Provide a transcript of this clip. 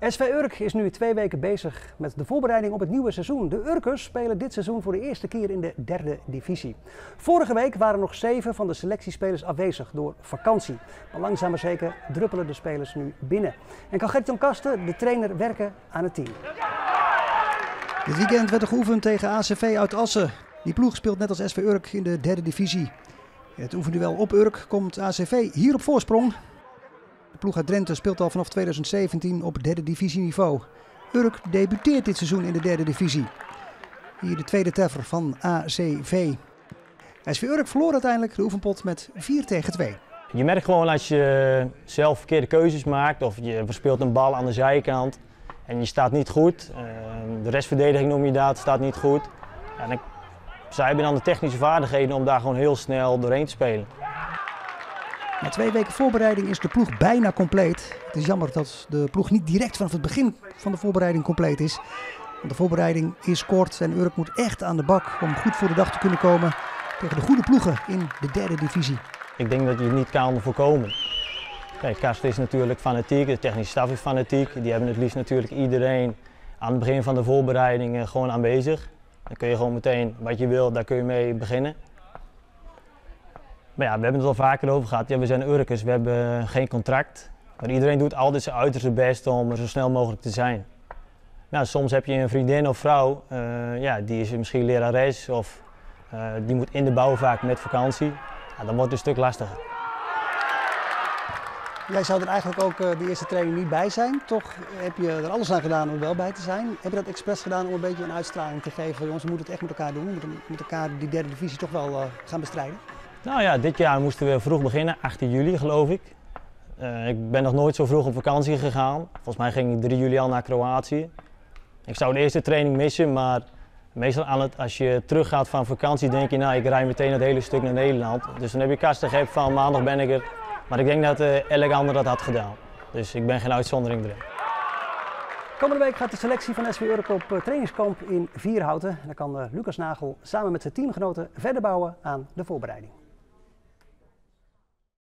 SV Urk is nu 2 weken bezig met de voorbereiding op het nieuwe seizoen. De Urkers spelen dit seizoen voor de eerste keer in de 3e divisie. Vorige week waren nog 7 van de selectiespelers afwezig door vakantie. Maar langzaam maar zeker druppelen de spelers nu binnen. En kan Gert-Jan Kasten, de trainer, werken aan het team. Dit weekend werd er geoefend tegen ACV uit Assen. Die ploeg speelt net als SV Urk in de 3e divisie. In het oefenduel op Urk komt ACV hier op voorsprong. De ploeg uit Drenthe speelt al vanaf 2017 op 3e divisieniveau. Urk debuteert dit seizoen in de 3e divisie. Hier de tweede treffer van ACV. SV Urk verloor uiteindelijk de oefenpot met 4-2. Je merkt gewoon als je zelf verkeerde keuzes maakt of je verspeelt een bal aan de zijkant en je staat niet goed. De restverdediging noem je dat, staat niet goed. Ja, zij hebben dan de technische vaardigheden om daar gewoon heel snel doorheen te spelen. Na 2 weken voorbereiding is de ploeg bijna compleet. Het is jammer dat de ploeg niet direct vanaf het begin van de voorbereiding compleet is. Want de voorbereiding is kort en Urk moet echt aan de bak om goed voor de dag te kunnen komen tegen de goede ploegen in de 3e divisie. Ik denk dat je het niet kan voorkomen. Kijk, Karsten is natuurlijk fanatiek, de technische staf is fanatiek. Die hebben het liefst natuurlijk iedereen aan het begin van de voorbereiding gewoon aanwezig. Dan kun je gewoon meteen wat je wil, daar kun je mee beginnen. Maar ja, we hebben het al vaker over gehad. Ja, we zijn Urkers, we hebben geen contract. Maar iedereen doet altijd zijn uiterste best om er zo snel mogelijk te zijn. Nou, soms heb je een vriendin of vrouw, ja, die is misschien lerares of die moet in de bouw vaak met vakantie. Ja, dan wordt het een stuk lastiger. Jij zou er eigenlijk ook de eerste training niet bij zijn. Toch heb je er alles aan gedaan om er wel bij te zijn. Heb je dat expres gedaan om een beetje een uitstraling te geven? Jongens, we moeten het echt met elkaar doen. We moeten met elkaar die 3e divisie toch wel gaan bestrijden. Nou ja, dit jaar moesten we vroeg beginnen, 18 juli geloof ik. Ik ben nog nooit zo vroeg op vakantie gegaan. Volgens mij ging ik 3 juli al naar Kroatië. Ik zou de eerste training missen, maar meestal als je teruggaat van vakantie denk je, nou ik rij meteen het hele stuk naar Nederland. Dus dan heb je Karsten gegeven van maandag ben ik er. Maar ik denk dat elk ander dat had gedaan. Dus ik ben geen uitzondering erin. Komende week gaat de selectie van SV Urk op trainingskamp in Vierhouten. En dan kan Lucas Nagel samen met zijn teamgenoten verder bouwen aan de voorbereiding.